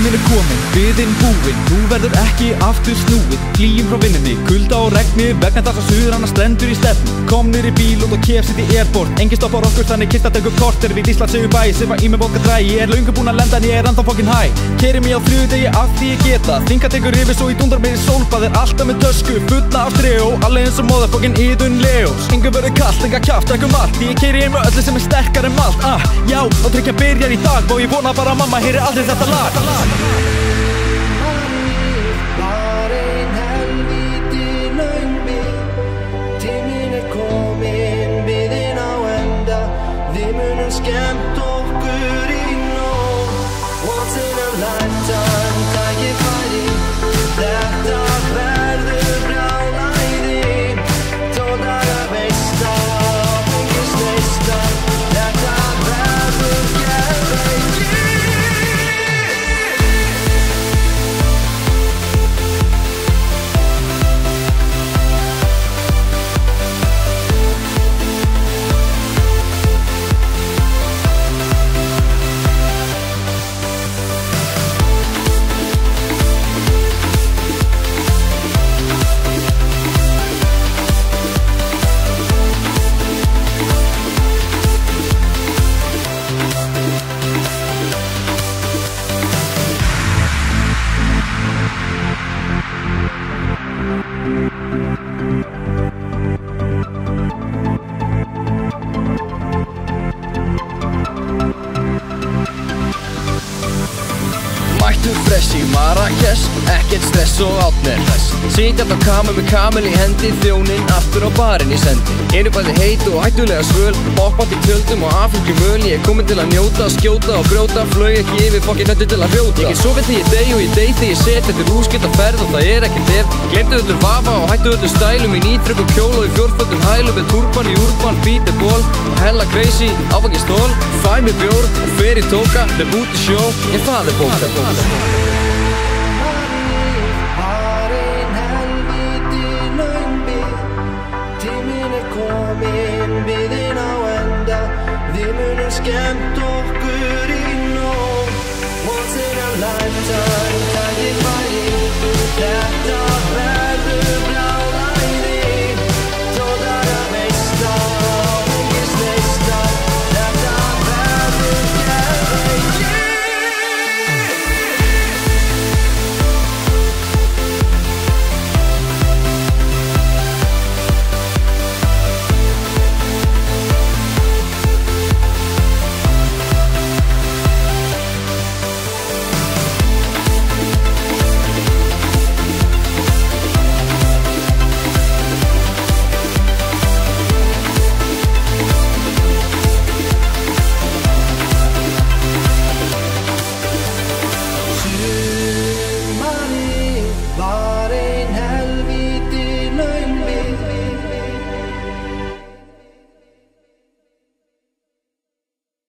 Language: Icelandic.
Tíminn kominn, biðin búinn, nú verður ekki aftur snúið. Flýjum frá vinnunni, kulda og regni, vegna þess að suðranna strendur í stefnu. Komnir í bíl út á KFC Airport, engin stoppar okkur þannig kista tekur korter. Við Ísland segjum bæ, sefa í mig vodka dræ. Ég löngu búinn að lenda en ég ennþá fucking high. Keyri mig á þriðjudegi af því ég geta. Þinga tekur yfir svo ég dundrar mig í sólbað. Alltaf með tösku, fulla af streo, alveg eins og motherfucking Idun Leos. Engum verður kalt, enga kjaft, allt. Ég keyri heim með öllu sem sterkar en malt. Já, og tryggja byrjar í dag, og ég vona bara að mamma heyri aldrei þetta lag. Var ein helvíti löng bið. Tíminn kominn, biðin á enda. Við munum skemmt okkur í nótt. Once in a lifetime, tækifæri. Þetta verður brjálæði. Tóndaga veisla, fengist neista. Þetta verður geðveiki. Mættu fresh í Marrakesh, ekkert stress og átner hress. Sitjandi á kamel með kamel í hendi, þjóninn aftur á barinn í sendi. Einu bæði heit og hættulega svöl, hoppandi í tjöldum og afhengjum öl. Ég er komin til að njóta, skjóta og brjóta, flög ekki yfir fokkin nöttu til að hrjóta. Ég get sofið því ég dey og ég dey því ég set. Þetta er úrskipta ferð og það er ekkert ef. Gleymdu öllum vafa og hættu öllum stælum í nýtrökkum kjól og í fjórföldum hælum með turban í urban, beat the ball og hella crazy, áfengi stól. Fæ mér bjór og fer í tóka, með búti sjó, ég það er bóka. Var ein helvíti löng bið. Tíminn kominn, biðin á enda. Við munum skemmt okkur